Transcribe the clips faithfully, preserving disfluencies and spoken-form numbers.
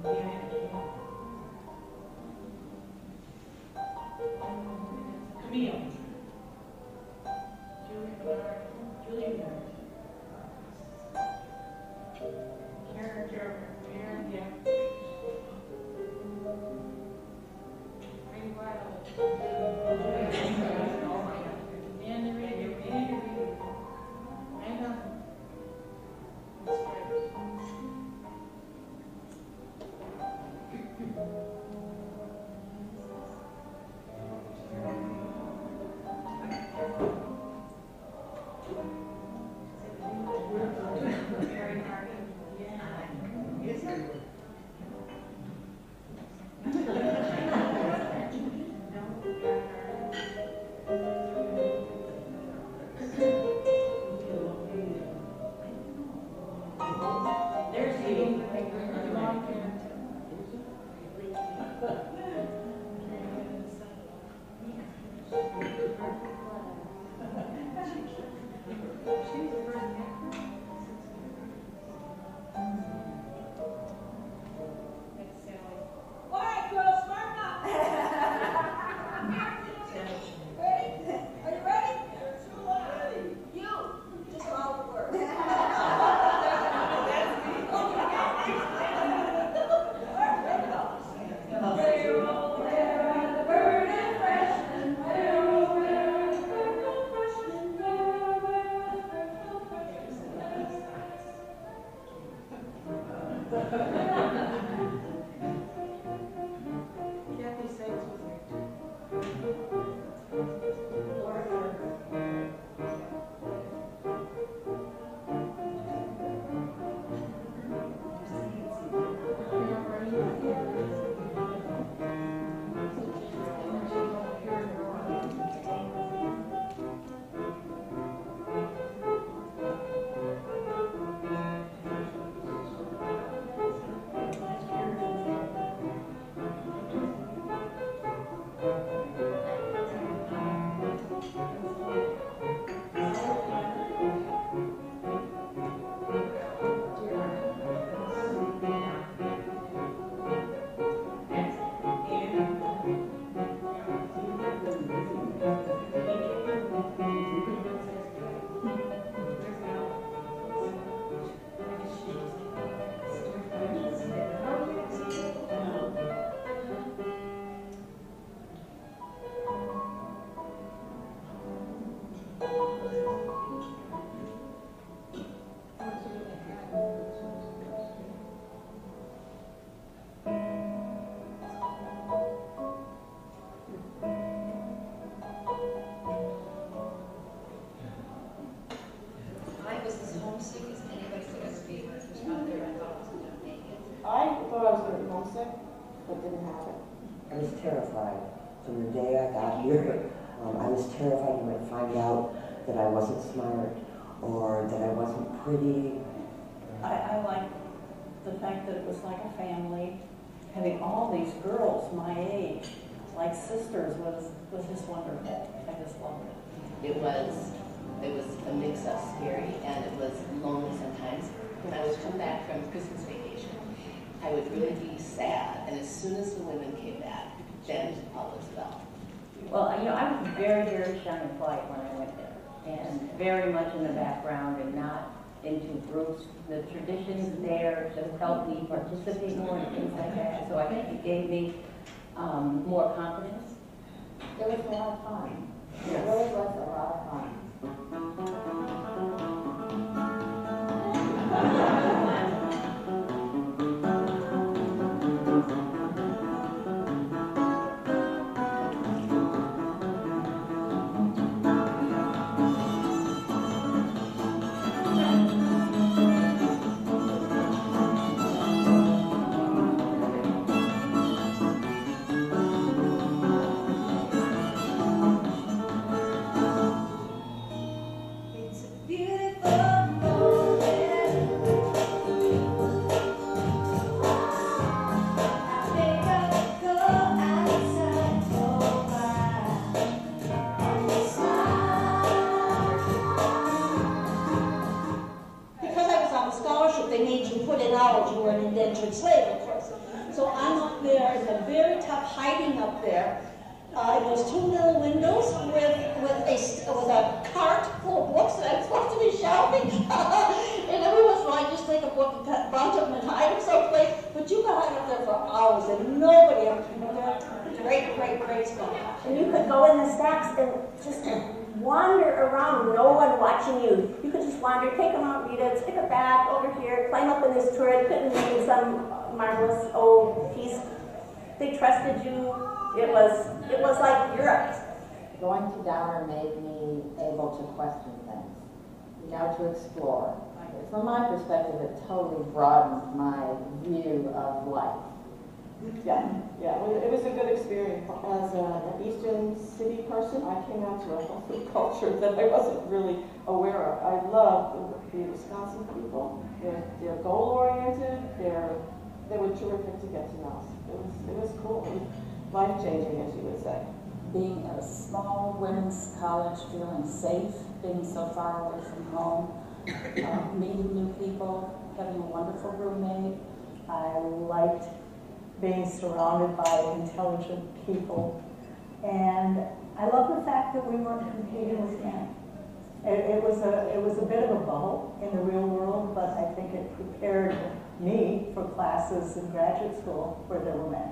Camille. Julie Bernard. Julie Bernard. Karen Gerber. Karen, yeah. Ray Wild. Oh my God. And the radio. And the radio. I know. That's right. But didn't happen. I was terrified. From the day I got here, um, I was terrified you might find out that I wasn't smart or that I wasn't pretty. I, I like the fact that it was like a family. Having all these girls my age, like sisters, was, was just wonderful. I just loved it. It was, it was a mix of scary and it was lonely sometimes. When I would come back from Christmas vacation, I would really be sad, and as soon as the women came back, then all was well. Well, you know, I was very, very shy and quiet when I went there, and very much in the background and not into groups. The traditions there just helped me participate more in things like that, so I think it gave me um, more confidence. It was a lot of fun. Yes. It really was a lot of fun. up hiding up there uh, in those two little windows with with a with a cart full of books that I'm supposed to be shelving. And every once in a while, I just take a book and cut a bunch of them and hide them someplace. But you can hide up there for hours, and nobody ever can go there. Great, great, great stuff. And you could go in the stacks and just wander around, no one watching you. You could just wander, take them out, read it, stick it back over here, climb up in this turret, couldn't read some marvelous old piece. They trusted you. It was it was like Europe. Going to Downer made me able to question things, you know, to explore. From my perspective, it totally broadened my view of life. Yeah, yeah, it was, it was a good experience. As a, an Eastern City person, I came out to a healthy culture that I wasn't really aware of. I love the, the Wisconsin people. They're, they're goal-oriented. They're, they were terrific to get to know. It was, it was cool. It was life-changing, as you would say. Being at a small women's college, feeling safe, being so far away from home, uh, meeting new people, having a wonderful roommate. I liked being surrounded by intelligent people, and I love the fact that we weren't competing with men. It, it was a it was a bit of a bubble in the real world, but I think it prepared me for classes in graduate school where there were men.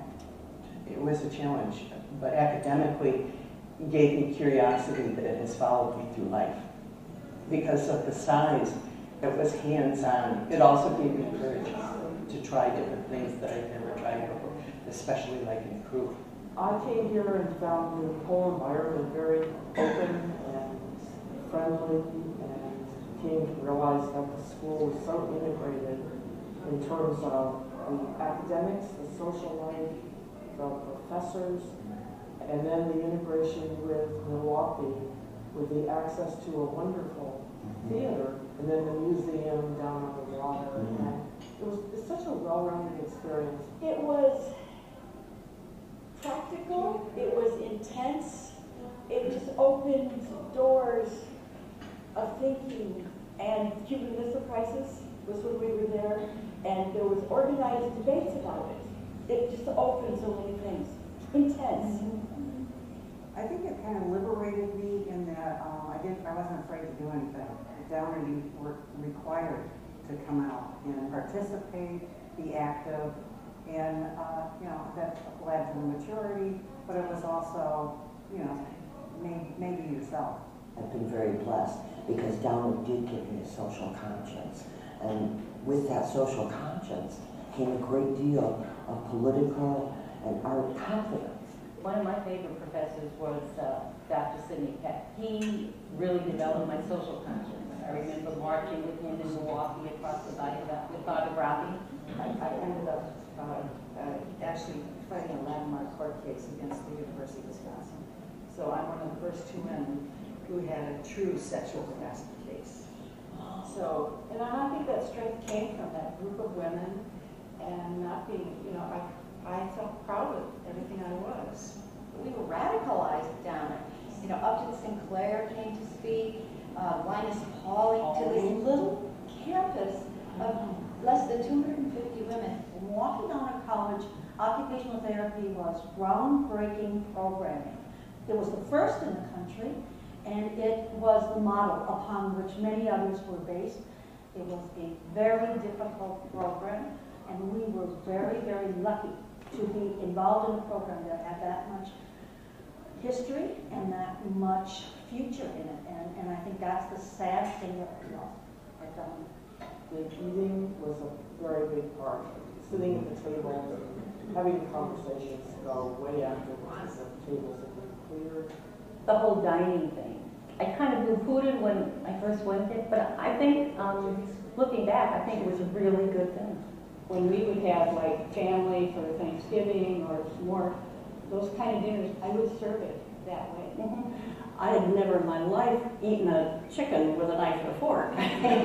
It was a challenge, but academically it gave me curiosity that has followed me through life. Because of the size, it was hands-on. It also gave me courage to try different things that I'd never tried before, especially like in crew. I came here and found the whole environment very open and friendly, and came to realize that the school was so integrated in terms of the academics, the social life, the professors, and then the integration with Milwaukee, with the access to a wonderful theater, and then the museum down on the water. Mm-hmm. And it was it's such a well-rounded experience. It was practical. It was intense. It just opened doors of thinking. And Cuban Missile Crisis was when we were there, and there was organized debates about it. It just opened so many things. Intense. I think it kind of liberated me in that um, I didn't, I wasn't afraid to do anything. Downer, you were required to come out and participate, be active, and uh, you know that led to the maturity. But it was also, you know, maybe, maybe yourself. I've been very blessed because Downer did give me a social conscience, and with that social conscience came a great deal of political and art confidence. One of my favorite professors was uh, Doctor Sidney Peck. He really developed my social conscience. I remember marching with him in Milwaukee across the viaduct with autographing. I, I ended up uh, uh, actually fighting a landmark court case against the University of Wisconsin. So I'm one of the first two women who had a true sexual harassment case. So, and I think that strength came from that group of women, and not being, you know, I, I felt proud of everything I was. We were radicalized down there. You know, Upton Sinclair came to speak, uh, Linus Pauling, to this little campus of less than two hundred fifty women. Milwaukee Downer College occupational therapy was groundbreaking programming. It was the first in the country, and it was the model upon which many others were based. It was a very difficult program, and we were very, very lucky to be involved in a program that had that much history and that much future in it. And, and I think that's the sad thing that we lost at Downer. The eating was a very big part. Sitting at the table, having conversations go way after the tables have been cleared. The whole dining thing. I kind of poo-pooed when I first went there, but I think, um, looking back, I think it was a really good thing. When we would have like family for Thanksgiving or more, those kind of dinners, I would serve it that way. Mm-hmm. I had never in my life eaten a chicken with a knife and a fork.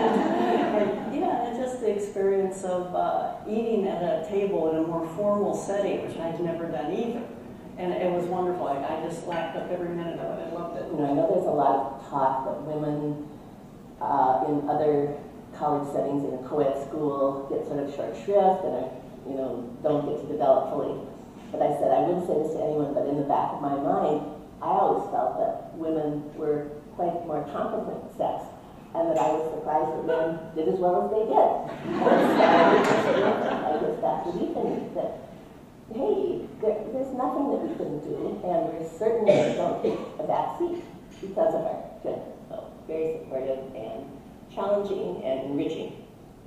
And, yeah, it's just the experience of uh, eating at a table in a more formal setting, which I'd never done either. And it was wonderful. I, I just lapped up every minute of it. I loved it. You know, I know there's a lot of talk that women uh, in other college settings in a co-ed school get sort of short shrift and are, you know, don't get to develop fully. But I said I wouldn't say this to anyone, but in the back of my mind, I always felt that women were quite more competent sex, and that I was surprised that men did as well as they did. And so I just got belief in it that, hey, there, there's nothing that we couldn't do, and we certainly don't take a back seat because of our gender. So very supportive and challenging and enriching.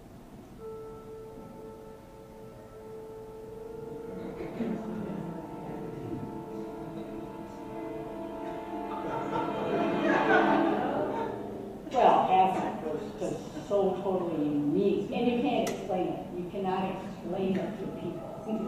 Well, Hazard was just so totally unique, and you can't explain it. You cannot explain it to people.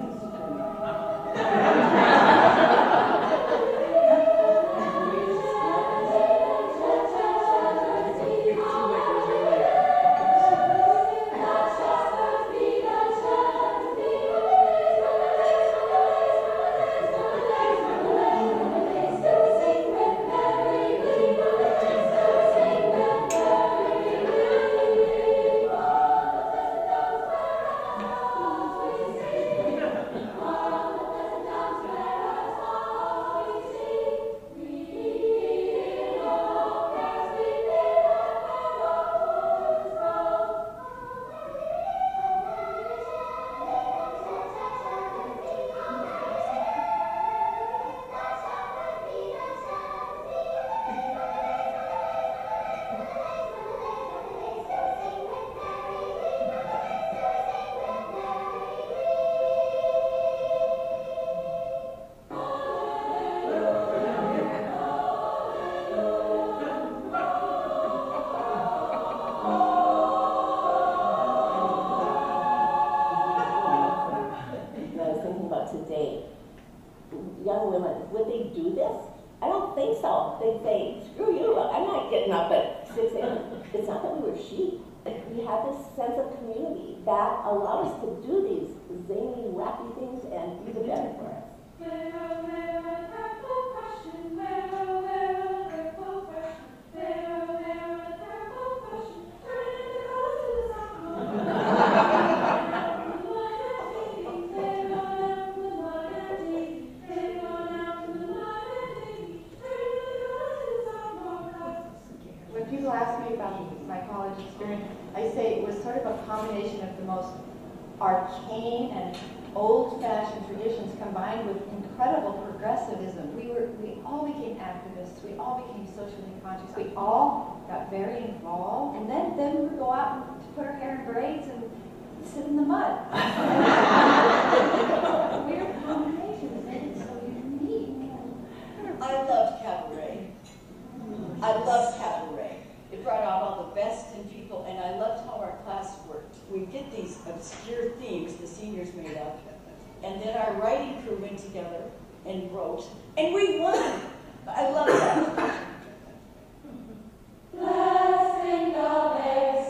Today, young women, would they do this? I don't think so. They'd say, screw you, I'm not getting up at six a m It's not that we were sheep. We had this sense of community that allowed us to do these zany, wacky things and be the better for us. People ask me about my college experience, I say it was sort of a combination of the most arcane and old-fashioned traditions combined with incredible progressivism. We were, we all became activists. We all became socially conscious. We all got very involved, and then then we would go out and to put our hair in braids and sit in the mud. Weird combination that made it so unique. I loved cabaret. I loved cabaret. It brought out all the best in people, and I loved how our class worked. We did these obscure themes the seniors made up, and then our writing crew went together and wrote, and we won. I love that. Let's think of eggs.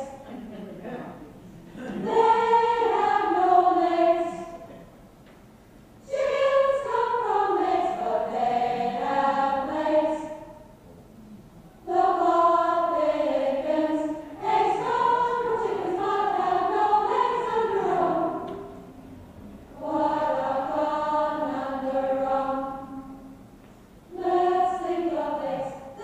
They have no legs. Chickens come from eggs, but they have legs. The God begins. Eggs come from chickens, but have no legs underground. What a conundrum. Let's think of eggs.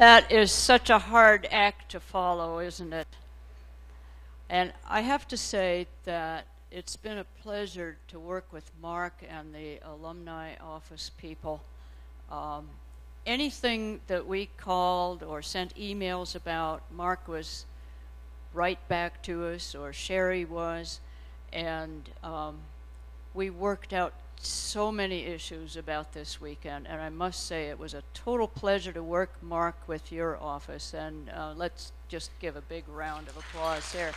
That is such a hard act to follow, isn't it? And I have to say that it's been a pleasure to work with Mark and the alumni office people. Um, anything that we called or sent emails about, Mark was right back to us, or Sherry was, and um, we worked out so many issues about this weekend, and I must say it was a total pleasure to work, Mark, with your office, and uh, let's just give a big round of applause here.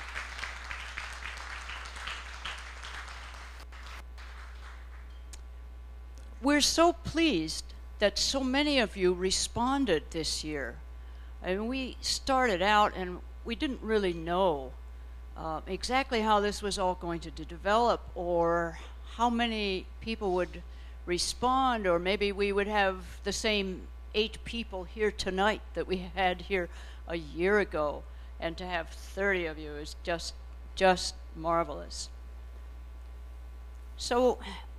We're so pleased that so many of you responded this year. I mean, we started out and we didn't really know uh, exactly how this was all going to develop, or how many people would respond, or maybe we would have the same eight people here tonight that we had here a year ago, and to have thirty of you is just, just marvelous. So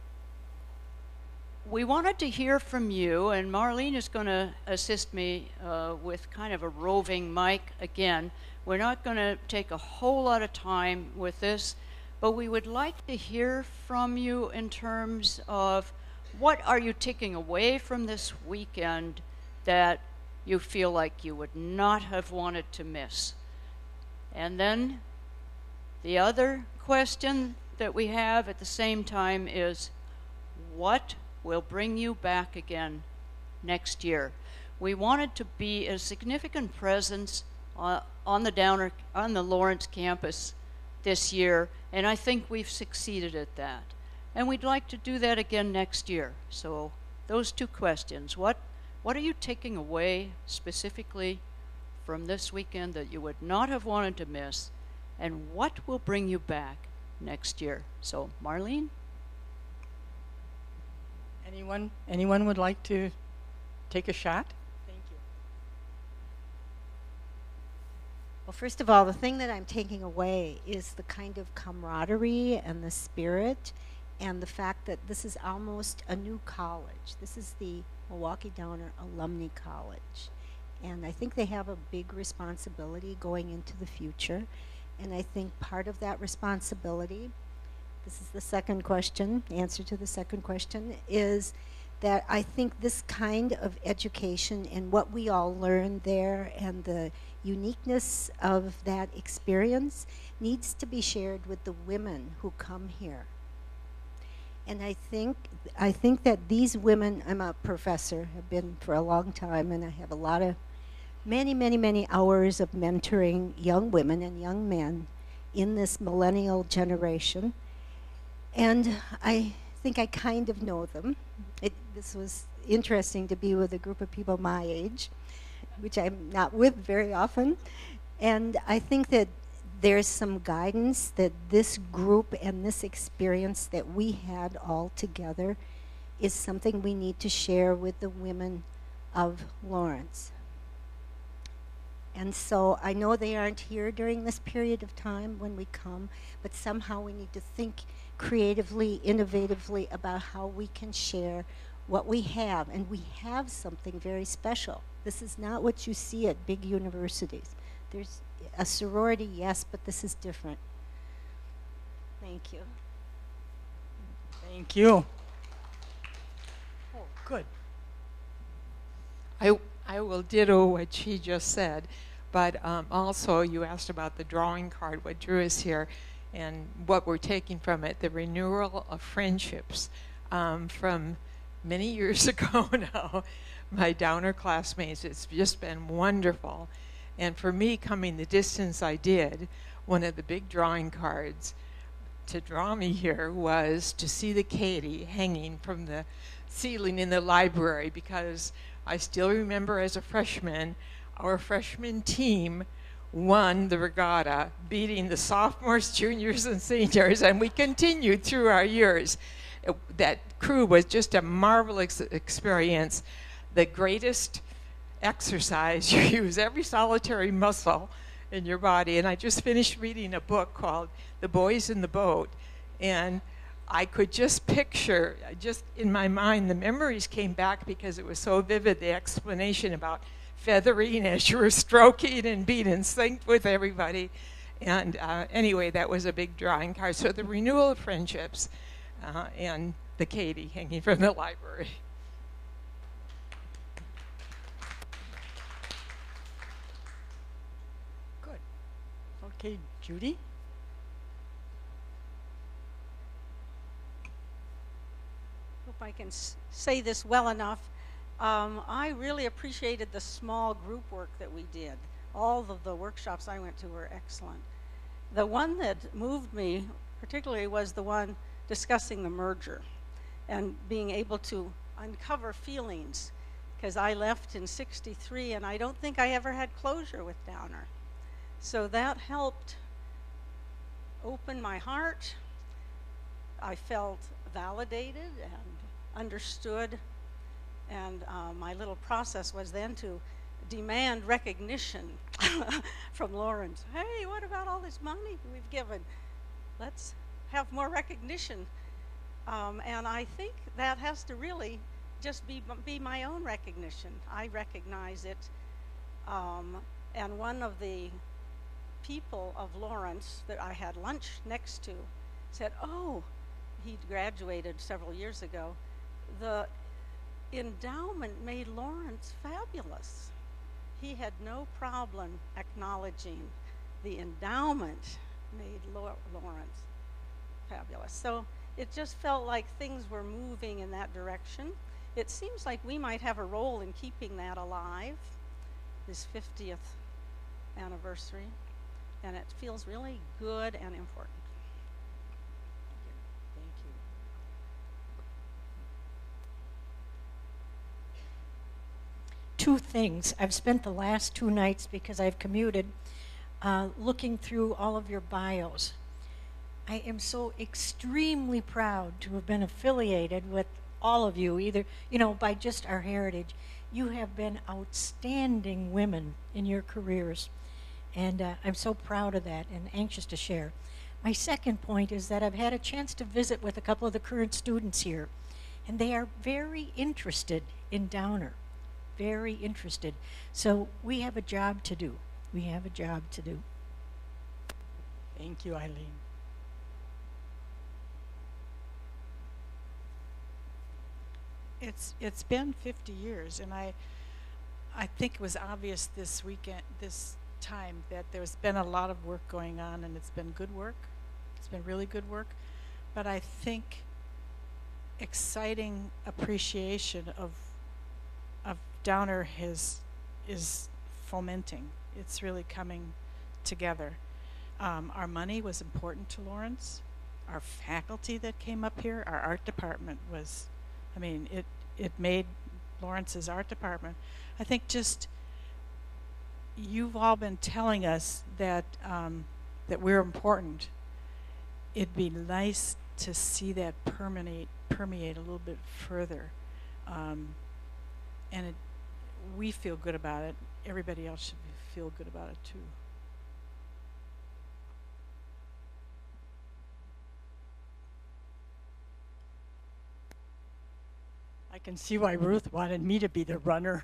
we wanted to hear from you, and Marlene is going to assist me uh, with kind of a roving mic again. We're not going to take a whole lot of time with this, but we would like to hear from you in terms of what are you taking away from this weekend that you feel like you would not have wanted to miss. And then the other question that we have at the same time is, what will bring you back again next year? We wanted to be a significant presence on, on the Downer, on the Lawrence campus this year, and I think we've succeeded at that. And we'd like to do that again next year. So those two questions, what, what are you taking away specifically from this weekend that you would not have wanted to miss, and what will bring you back next year? So Marlene? Anyone, anyone would like to take a shot? Thank you. Well, first of all, the thing that I'm taking away is the kind of camaraderie and the spirit, and the fact that this is almost a new college. This is the Milwaukee Downer Alumni College. And I think they have a big responsibility going into the future. And I think part of that responsibility, this is the second question, the answer to the second question, is that I think this kind of education and what we all learned there and the uniqueness of that experience needs to be shared with the women who come here. And I think, I think that these women, I'm a professor, have been for a long time, and I have a lot of, many, many, many hours of mentoring young women and young men in this millennial generation. And I think I kind of know them. It, this was interesting to be with a group of people my age, which I'm not with very often. And I think that there's some guidance that this group and this experience that we had all together is something we need to share with the women of Lawrence. And so I know they aren't here during this period of time when we come, but somehow we need to think creatively, innovatively about how we can share what we have. And we have something very special. This is not what you see at big universities. There's a sorority, yes, but this is different. Thank you. Thank you. Oh, good. I, I will ditto what she just said, but um, also you asked about the drawing card, what drew us here, and what we're taking from it, the renewal of friendships um, from many years ago now. My Downer classmates, it's just been wonderful. And for me, coming the distance I did, one of the big drawing cards to draw me here was to see the Katie hanging from the ceiling in the library, because I still remember as a freshman, our freshman team won the regatta, beating the sophomores, juniors, and seniors, and we continued through our years. It, that crew was just a marvelous experience. The greatest exercise, you use every solitary muscle in your body. And I just finished reading a book called The Boys in the Boat, and I could just picture, just in my mind, the memories came back because it was so vivid, the explanation about feathering as you were stroking and being in sync with everybody. And uh, anyway, that was a big drawing card. So the renewal of friendships uh, and the Katie hanging from the library. Good. Okay, Judy? Hope I can s- say this well enough. Um, I really appreciated the small group work that we did. All of the workshops I went to were excellent. The one that moved me particularly was the one discussing the merger and being able to uncover feelings, because I left in sixty-three and I don't think I ever had closure with Downer. So that helped open my heart. I felt validated and understood, and uh, my little process was then to demand recognition from Lawrence. Hey, what about all this money we've given? Let's have more recognition. Um, and I think that has to really just be, be my own recognition. I recognize it. Um, and one of the people of Lawrence that I had lunch next to said, oh, he'd graduated several years ago, the endowment made Lawrence fabulous. He had no problem acknowledging the endowment made Lawrence fabulous. So it just felt like things were moving in that direction. It seems like we might have a role in keeping that alive, this fiftieth anniversary, and it feels really good and important. Thank you. Two things. I've spent the last two nights, because I've commuted, uh, looking through all of your bios. I am so extremely proud to have been affiliated with all of you, either, you know, by just our heritage. You have been outstanding women in your careers, and uh, I'm so proud of that and anxious to share. My second point is that I've had a chance to visit with a couple of the current students here, and they are very interested in Downer, very interested. So we have a job to do. We have a job to do. Thank you, Eileen. It's it's been fifty years, and I I think it was obvious this weekend, this time, that there's been a lot of work going on, and it's been good work. It's been really good work, but I think exciting appreciation of of Downer has is fomenting. It's really coming together. Um, our money was important to Lawrence. Our faculty that came up here, our art department was, I mean, it, it made Lawrence's art department. I think just, you've all been telling us that, um, that we're important. It'd be nice to see that permeate, permeate a little bit further. Um, and it, we feel good about it. Everybody else should feel good about it too. I can see why Ruth wanted me to be the runner.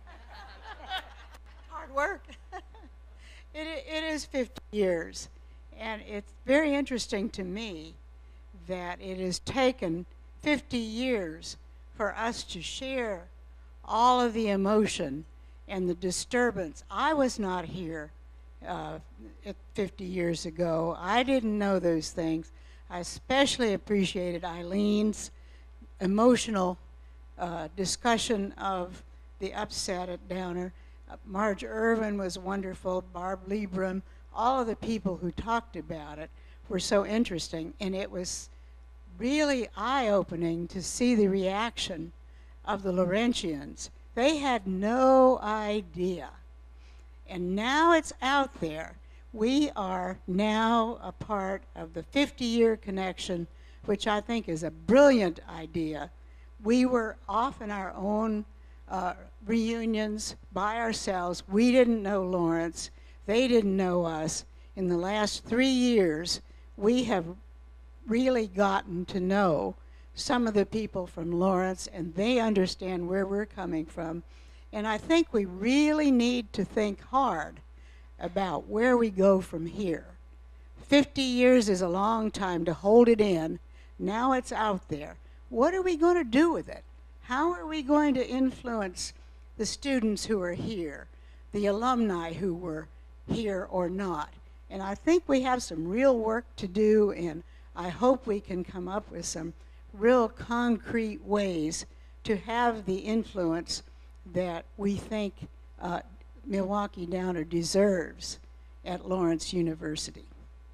Hard work. it, it is fifty years, and it's very interesting to me that it has taken fifty years for us to share all of the emotion and the disturbance. I was not here uh, fifty years ago. I didn't know those things. I especially appreciated Eileen's emotional uh, discussion of the upset at Downer. Uh, Marge Irvin was wonderful, Barb Liebram, all of the people who talked about it were so interesting, and it was really eye-opening to see the reaction of the Laurentians. They had no idea. And now it's out there. We are now a part of the fifty-year connection, which I think is a brilliant idea. We were off in our own uh, reunions by ourselves. We didn't know Lawrence. They didn't know us. In the last three years, we have really gotten to know some of the people from Lawrence, and they understand where we're coming from. And I think we really need to think hard about where we go from here. fifty years is a long time to hold it in. Now it's out there. What are we going to do with it? How are we going to influence the students who are here, the alumni who were here or not? And I think we have some real work to do, and I hope we can come up with some real concrete ways to have the influence that we think uh, Milwaukee Downer deserves at Lawrence University.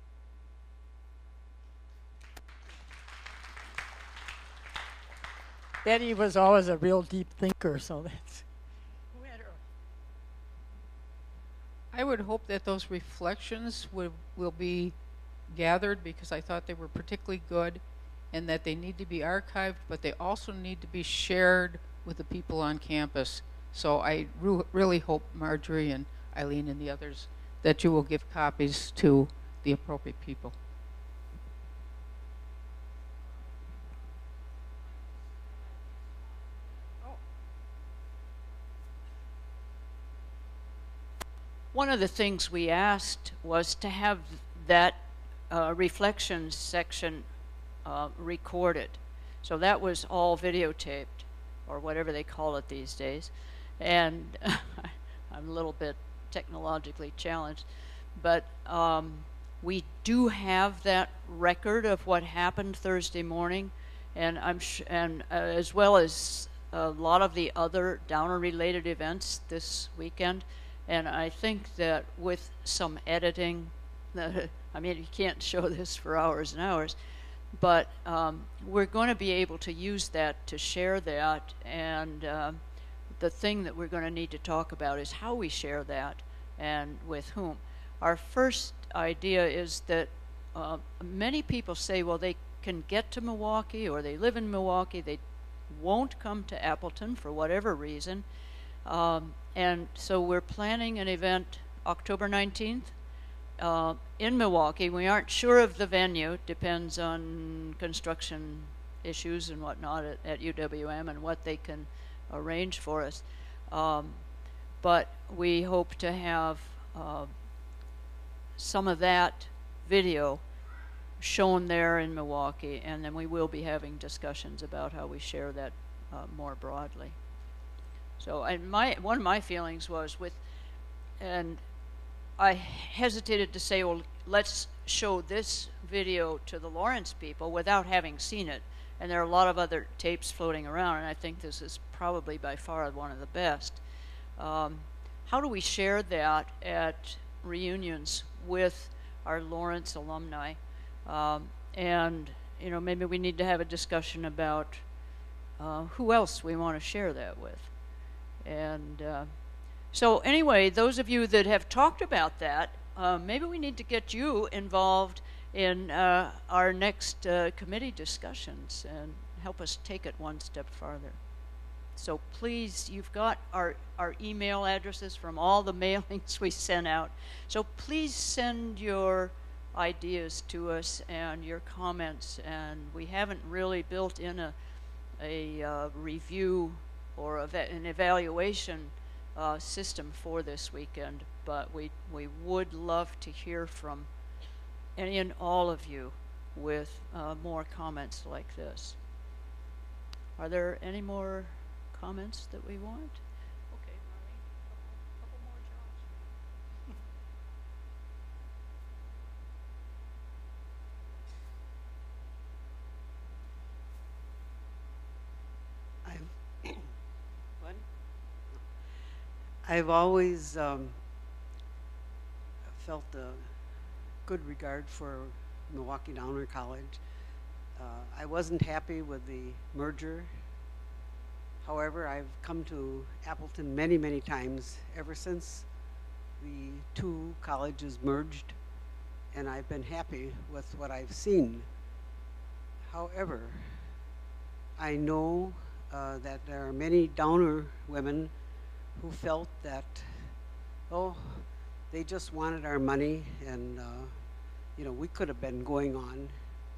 Betty was always a real deep thinker, so that's... I would hope that those reflections would, will be gathered, because I thought they were particularly good, and that they need to be archived, but they also need to be shared with the people on campus. So I re really hope, Marjorie and Eileen and the others, that you will give copies to the appropriate people. One of the things we asked was to have that uh, reflections section uh, recorded. So that was all videotaped, or whatever they call it these days. And I'm a little bit technologically challenged, but um, we do have that record of what happened Thursday morning, and I'm sh and uh, as well as a lot of the other Downer-related events this weekend. And I think that with some editing, I mean, you can't show this for hours and hours, but um, we're going to be able to use that to share that. And uh, the thing that we're going to need to talk about is how we share that and with whom. Our first idea is that uh, many people say, well, they can get to Milwaukee, or they live in Milwaukee, they won't come to Appleton for whatever reason. Um, and so we're planning an event October nineteenth uh, in Milwaukee. We aren't sure of the venue, depends on construction issues and whatnot at, at U W M and what they can arrange for us. Um, but we hope to have uh, some of that video shown there in Milwaukee, and then we will be having discussions about how we share that uh, more broadly. So, and my one of my feelings was with, and I hesitated to say, well, let's show this video to the Lawrence people without having seen it. And there are a lot of other tapes floating around, and I think this is probably by far one of the best. Um, how do we share that at reunions with our Lawrence alumni? Um, and, you know, maybe we need to have a discussion about uh, who else we want to share that with. And uh, so anyway, those of you that have talked about that, uh, maybe we need to get you involved in uh, our next uh, committee discussions and help us take it one step farther. So please, you've got our, our email addresses from all the mailings we sent out. So please send your ideas to us and your comments. And we haven't really built in a, a uh, review or a, an evaluation uh, system for this weekend, but we, we would love to hear from any and all of you with uh, more comments like this. Are there any more comments that we want? Okay, Marlene, a couple more I've, what? I've always um, felt a good regard for Milwaukee Downer College. Uh, I wasn't happy with the merger. However, I've come to Appleton many, many times ever since the two colleges merged, and I've been happy with what I've seen. However, I know uh, that there are many Downer women who felt that, oh, they just wanted our money, and uh, you know, we could have been going on.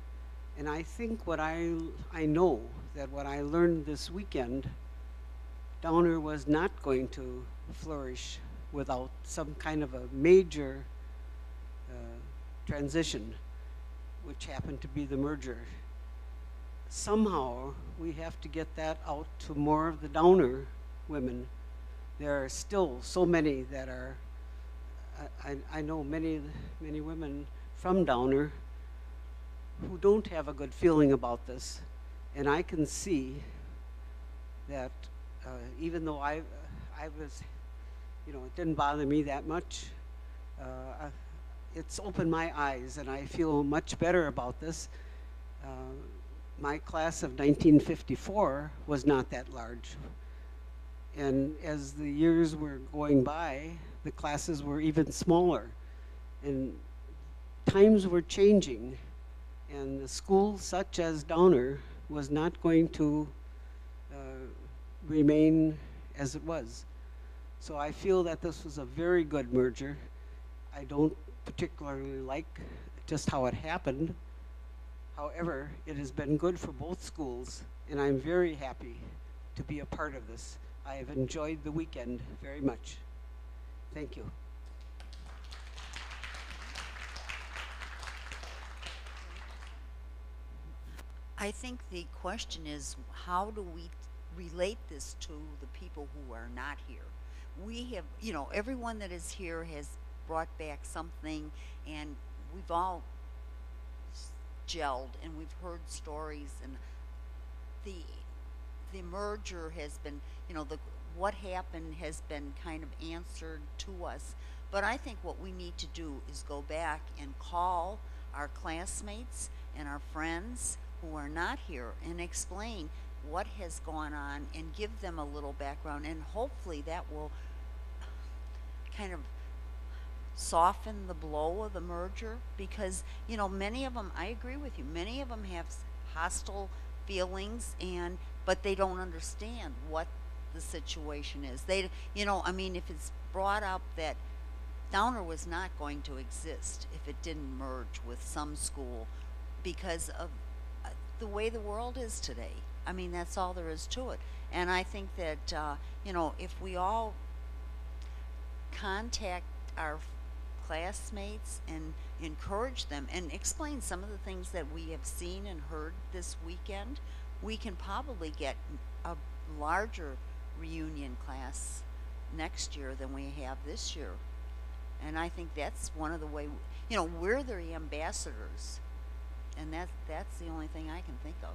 And I think what I, I know that what I learned this weekend Downer was not going to flourish without some kind of a major uh, transition, which happened to be the merger. Somehow we have to get that out to more of the Downer women. There are still so many that are, I, I, I know many, many women from Downer who don't have a good feeling about this. And I can see that uh, even though I, I was, you know, it didn't bother me that much, uh, I, it's opened my eyes and I feel much better about this. Uh, my class of nineteen fifty-four was not that large. And as the years were going by, the classes were even smaller. And times were changing. And the school such as Downer was not going to uh, remain as it was. So I feel that this was a very good merger. I don't particularly like just how it happened. However, it has been good for both schools, and I'm very happy to be a part of this. I have enjoyed the weekend very much. Thank you. I think the question is, how do we relate this to the people who are not here? We have, you know, everyone that is here has brought back something, and we've all gelled, and we've heard stories, and the the merger has been, you know, the what happened has been kind of answered to us. But I think what we need to do is go back and call our classmates and our friends who are not here and explain what has gone on and give them a little background, and hopefully that will kind of soften the blow of the merger, because, you know, many of them, I agree with you, many of them have hostile feelings, and but they don't understand what the situation is. They, you know, I mean, if it's brought up that Downer was not going to exist if it didn't merge with some school because of uh, the way the world is today. I mean, that's all there is to it. And I think that, uh, you know, if we all contact our classmates and encourage them and explain some of the things that we have seen and heard this weekend, we can probably get a larger reunion class next year than we have this year. And I think that's one of the way, you know, we're the ambassadors, and that, that's the only thing I can think of.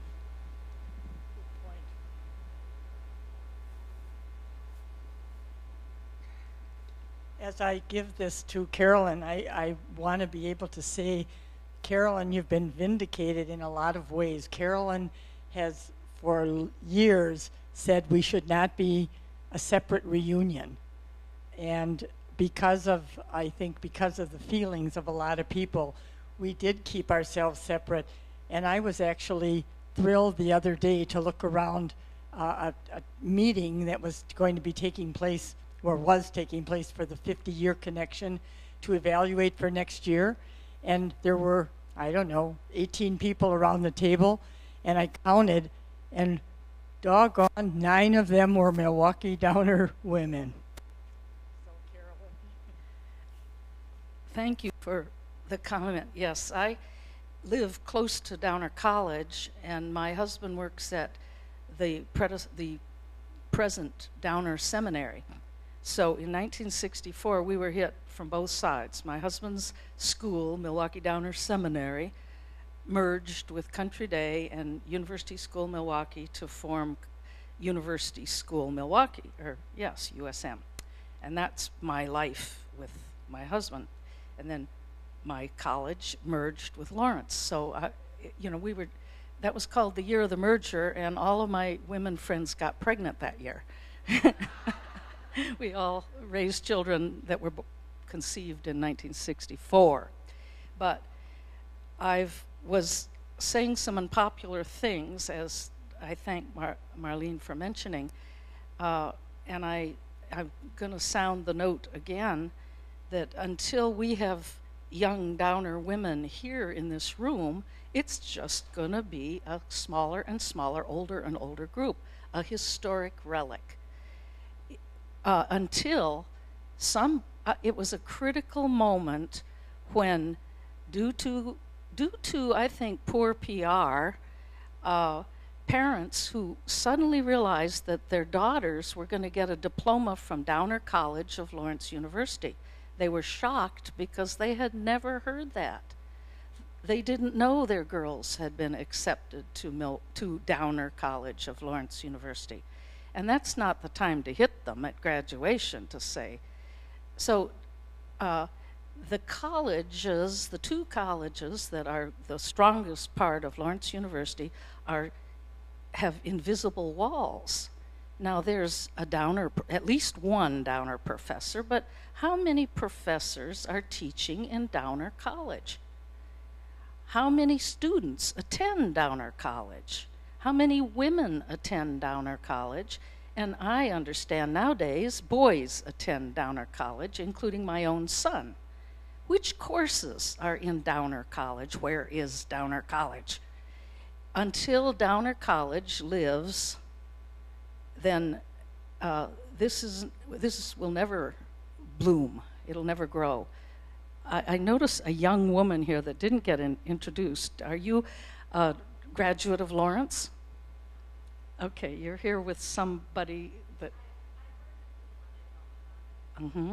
As I give this to Carolyn, I, I want to be able to say, Carolyn, you've been vindicated in a lot of ways. Carolyn has, for years, said we should not be a separate reunion. And because of, I think, because of the feelings of a lot of people, we did keep ourselves separate. And I was actually thrilled the other day to look around uh, a, a meeting that was going to be taking place, or was taking place, for the fifty-year connection to evaluate for next year. And there were, I don't know, eighteen people around the table, and I counted, and doggone, nine of them were Milwaukee Downer women. Thank you for the comment. Yes, I live close to Downer College, and my husband works at the, predis- the present Downer Seminary. So in nineteen sixty-four, we were hit from both sides. My husband's school, Milwaukee Downer Seminary, merged with Country Day and University School Milwaukee to form University School Milwaukee, or yes, U S M. And that's my life with my husband. And then my college merged with Lawrence. So, uh, you know, we were, that was called the year of the merger, and all of my women friends got pregnant that year. We all raised children that were conceived in nineteen sixty-four. But I was saying some unpopular things, as I thank Mar Marlene for mentioning, uh, and I, I'm going to sound the note again, that until we have young Downer women here in this room, it's just going to be a smaller and smaller, older and older group, a historic relic. uh, until some, uh, it was a critical moment when, due to, due to I think, poor P R, uh, parents who suddenly realized that their daughters were going to get a diploma from Downer College of Lawrence University. They were shocked because they had never heard that. They didn't know their girls had been accepted to, Mil to Downer College of Lawrence University. And that's not the time to hit them at graduation to say. So uh, the colleges, the two colleges that are the strongest part of Lawrence University are, have invisible walls. Now there's a Downer, at least one Downer professor, but how many professors are teaching in Downer College? How many students attend Downer College? How many women attend Downer College? And I understand nowadays boys attend Downer College, including my own son. Which courses are in Downer College? Where is Downer College? Until Downer College lives, then uh, this, is, this will never bloom. It'll never grow. I, I notice a young woman here that didn't get in, introduced. Are you a graduate of Lawrence? Okay, you're here with somebody that... Mm-hmm.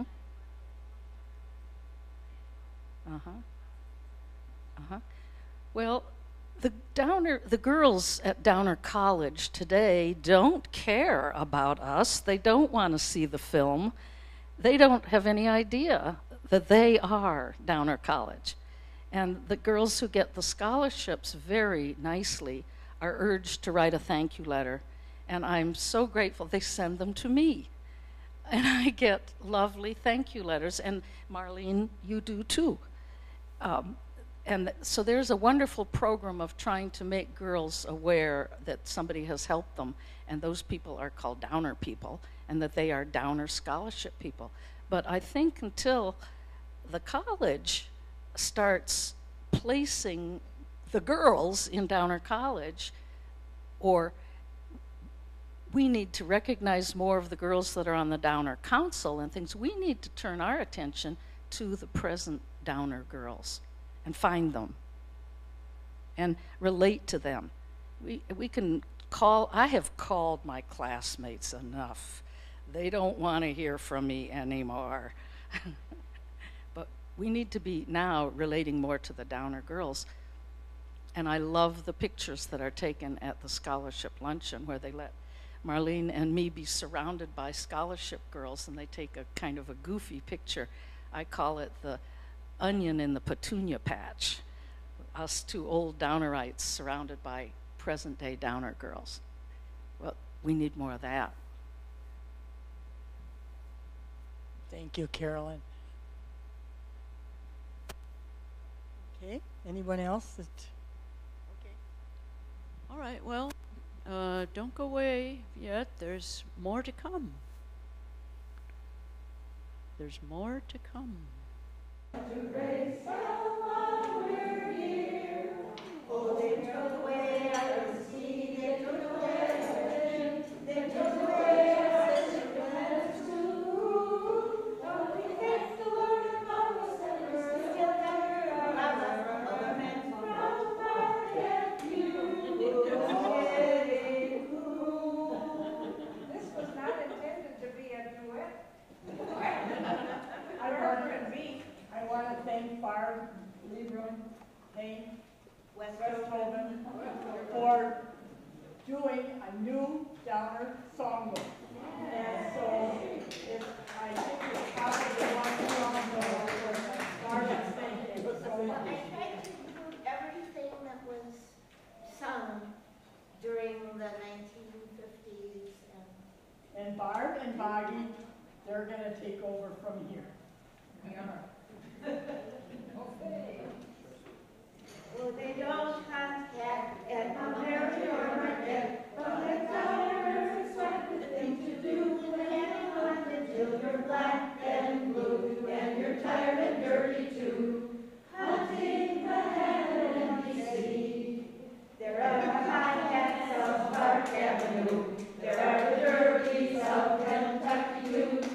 Uh-huh. Uh-huh. Well, the Downer, the girls at Downer College today don't care about us. They don't want to see the film. They don't have any idea that they are Downer College. And the girls who get the scholarships very nicely are urged to write a thank you letter. And I'm so grateful they send them to me. And I get lovely thank you letters. And Marlene, you do too. Um, and so there's a wonderful program of trying to make girls aware that somebody has helped them. And those people are called Downer people, and that they are Downer scholarship people. But I think until the college starts placing the girls in Downer College, or we need to recognize more of the girls that are on the Downer Council and things, we need to turn our attention to the present Downer girls and find them and relate to them. We, we can call, I have called my classmates enough. They don't want to hear from me anymore. But we need to be now relating more to the Downer girls. And I love the pictures that are taken at the scholarship luncheon where they let Marlene and me be surrounded by scholarship girls, and they take a kind of a goofy picture. I call it the onion in the petunia patch. Us two old Downerites surrounded by present-day Downer girls. Well, we need more of that. Thank you, Carolyn. Okay, anyone else? That... Okay. All right, well, uh, don't go away yet. There's more to come. There's more to come. To praise someone we're here. Oh, they took away our sea, they took away our vision, they took away our sisterhood too. But we thank the Lord above us and we're still covered our lives from other men's from our yet you. This was not intended to be a duet. I heard me. I want to thank Barb, Libram, Payne, Westhoven for doing a new Downer songbook. And so it's, I think it's probably one song. Barb, thank you so much. I tried to include everything that was sung during the nineteen fifties. And, and Barb and Boggy, they're going to take over from here. Okay. well, they don't contact and compare to your market, but the Downer expect the thing to do. The hand hunted till you're black and blue, and you're tired and dirty too. Hunting the hand of empty sea. There are the high hats of Park Avenue. There are the derbies of Kentucky too.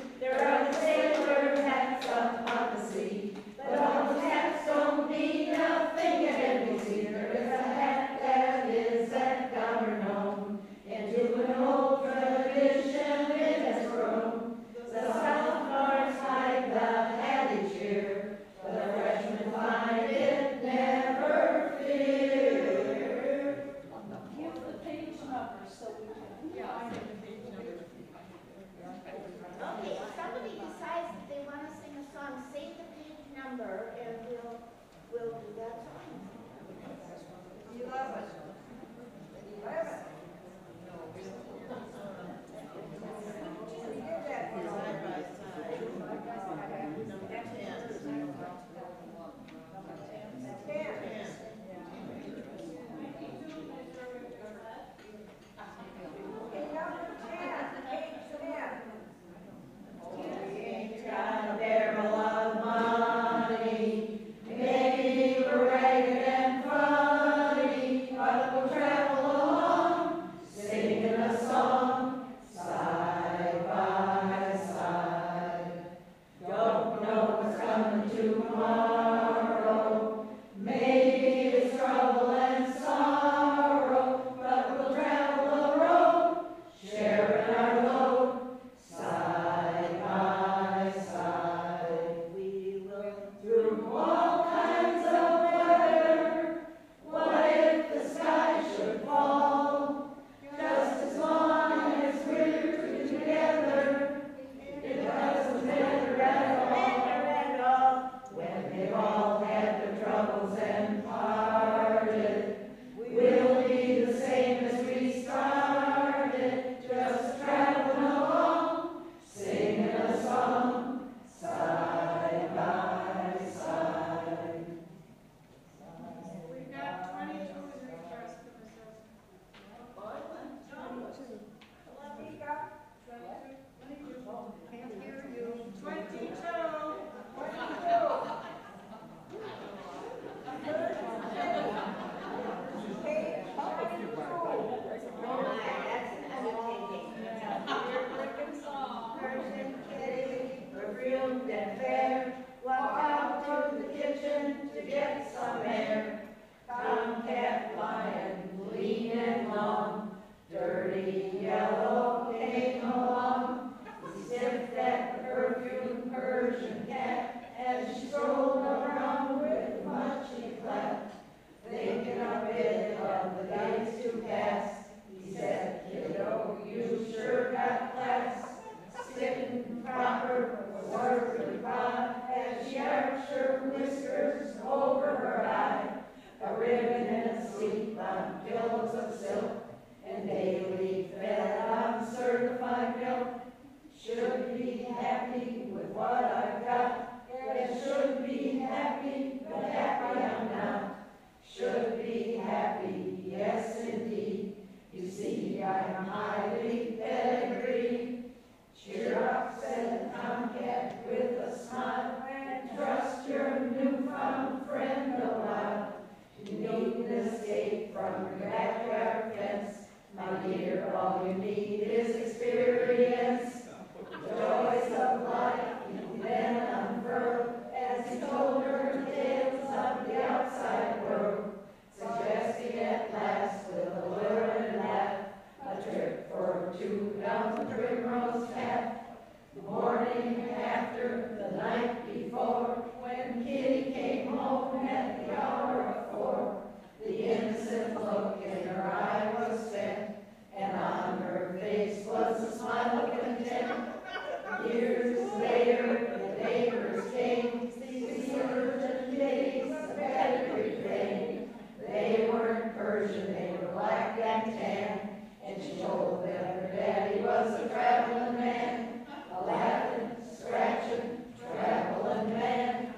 pretty yellow came along, sniffed that perfume Persian cat, as she strolled around with much eclat, thinking a bit of the days to pass. He said, kiddo, you sure got class, sitting proper, working fine, as she arched her whiskers over her eye, a ribbon and a sleep on pillows of silk, and daily fed on certified milk. Should be happy with what I've got, yes, should be happy, but happy I'm not. Should be happy, yes indeed. You see, I'm highly pedigreed. Cheer up, said Tomcat with a smile, and trust your newfound friend a while. You needn't escape from your backyard fence, my dear, all you need is experience. Joys of life he then unfurled, as he told her tales of the outside world, suggesting at last with a lurid laugh a trip for two down the primrose path. The morning after, the night before, when Kitty came home at the hour of four, the innocent look in her eye was spent, and on her face was a smile of content. Years later, the neighbors came, these urgent days of pedigree fame. They weren't Persian, they were black and tan, and she told them her daddy was a traveling man, a laughing, scratching, traveling man.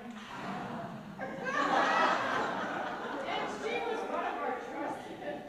And she was one of our trusted.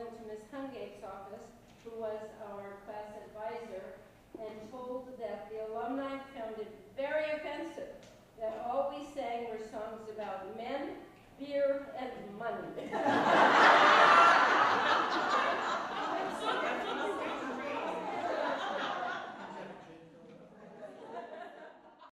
called into Miss Hungate's office, who was our class advisor, and told that the alumni found it very offensive that all we sang were songs about men, beer, and money.